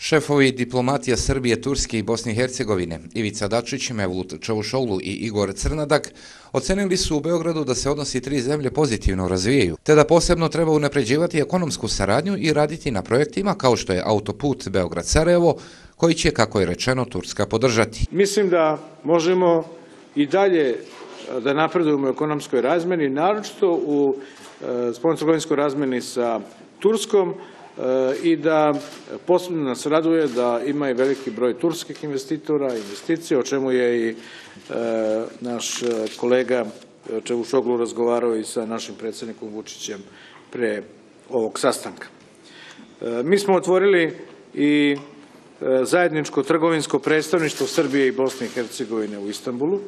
Šefovi diplomatija Srbije, Turske i Bosne i Hercegovine, Ivica Dačić, Mevlut Čavuşoglu i Igor Crnadak, ocenili su u Beogradu da se odnosi tri zemlje pozitivno razvijaju, te da posebno treba unapređivati ekonomsku saradnju i raditi na projektima kao što je autoput Beograd-Sarajevo, koji će, kako je rečeno, Turska podržati. Mislim da možemo i dalje da napredujemo u ekonomskoj razmeni, naročito u spoljnotrgovinskoj razmeni sa Turskom, i da posebno nas raduje da ima i veliki broj turskih investitora, investicija, o čemu je i naš kolega Čavuşoglu razgovarao i sa našim predsjednikom Vučićem pre ovog sastanka. Mi smo otvorili i zajedničko trgovinsko predstavništvo Srbije i Bosne i Hercegovine u Istanbulu.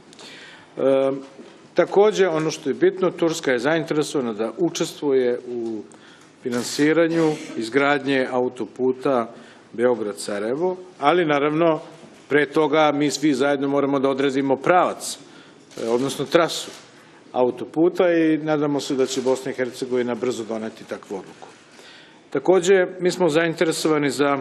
Takođe, ono što je bitno, Turska je zainteresovana da učestvuje u finansiranju izgradnje autoputa Beograd-Sarajevo, ali naravno pre toga mi svi zajedno moramo da odredimo pravac, odnosno trasu autoputa i nadamo se da će Bosna i Hercegovina brzo doneti takvu odluku. Takođe, mi smo zainteresovani za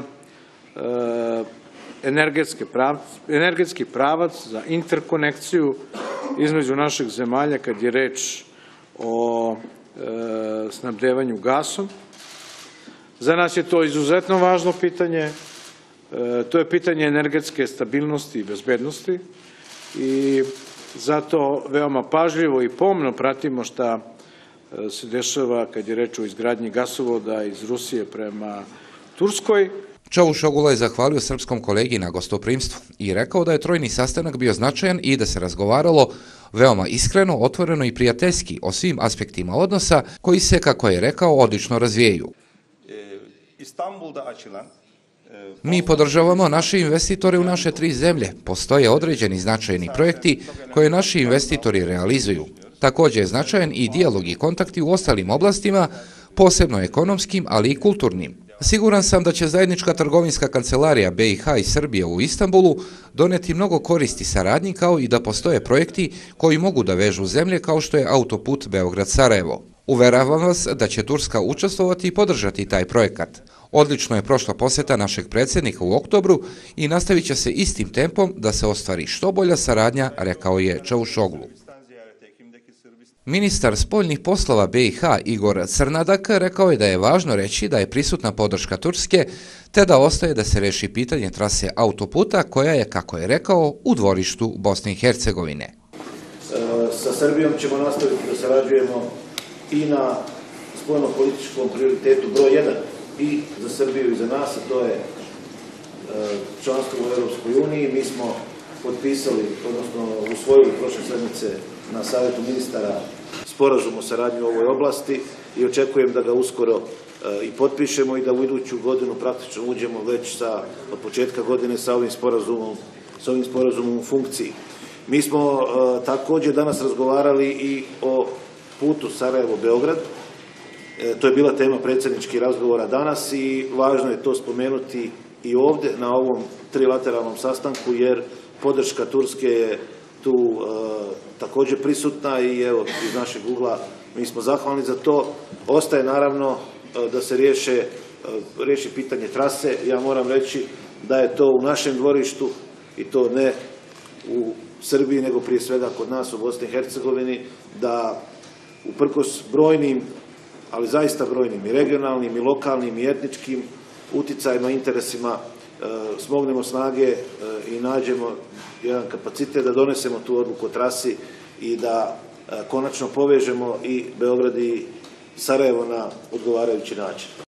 energetski pravac, za interkonekciju između naših zemalja kad je reč o snabdevanju gasom. Za nas je to izuzetno važno pitanje, to je pitanje energetske stabilnosti i bezbednosti i zato veoma pažljivo i pomno pratimo šta se dešava kad je reč o izgradnji gasovoda iz Rusije prema Turskoj. Čavuşoglu je zahvalio srpskom kolegi na gostoprimstvu i rekao da je trojni sastanak bio značajan i da se razgovaralo veoma iskreno, otvoreno i prijateljski o svim aspektima odnosa koji se, kako je rekao, odlično razvijaju. Mi podržavamo naše investitore u naše tri zemlje. Postoje određeni značajni projekti koje naši investitori realizuju. Također je značajan i dijalog i kontakti u ostalim oblastima, posebno ekonomskim, ali i kulturnim. Siguran sam da će zajednička trgovinska kancelarija BiH i Srbije u Istanbulu doneti mnogo koristi saradnji, kao i da postoje projekti koji mogu da vežu zemlje kao što je autoput Beograd-Sarajevo. Uveravam vas da će Turska učestvovati i podržati taj projekat. Odlično je prošla posjeta našeg predsjednika u oktobru i nastavit će se istim tempom da se ostvari što bolja saradnja, rekao je Čavuşoglu. Ministar spoljnih poslova BiH Igor Crnadak rekao je da je važno reći da je prisutna podrška Turske, te da ostaje da se reši pitanje trase autoputa koja je, kako je rekao, u dvorištu Bosne i Hercegovine. Sa Srbijom ćemo nastaviti da sarađujemo i na spoljno-političkom prioritetu broj 1 i za Srbiju i za nas, a to je članstvo u Europskoj uniji. Mi smo potpisali, odnosno usvojili prošle sedmice na Savjetu ministara sporazum o saradnji u ovoj oblasti i očekujem da ga uskoro i potpišemo i da u iduću godinu praktično uđemo već od početka godine sa ovim sporazumom u funkciji. Mi smo također danas razgovarali i o putu Sarajevo-Beograd. To je bila tema predsjedničkih razgovora danas i važno je to spomenuti i ovdje na ovom trilateralnom sastanku, jer podrška Turske je tu također prisutna i evo iz našeg ugla mi smo zahvalni za to. Ostaje naravno da se riješi pitanje trase. Ja moram reći da je to u našem dvorištu i to ne u Srbiji, nego prije svega kod nas u Bosni i Hercegovini, da uprkos brojnim, ali zaista brojnim i regionalnim i lokalnim i etničkim uticajima, interesima, smognemo snage i nađemo jedan kapacitet da donesemo tu odluku o trasi i da konačno povežemo i Beograd i Sarajevo na odgovarajući način.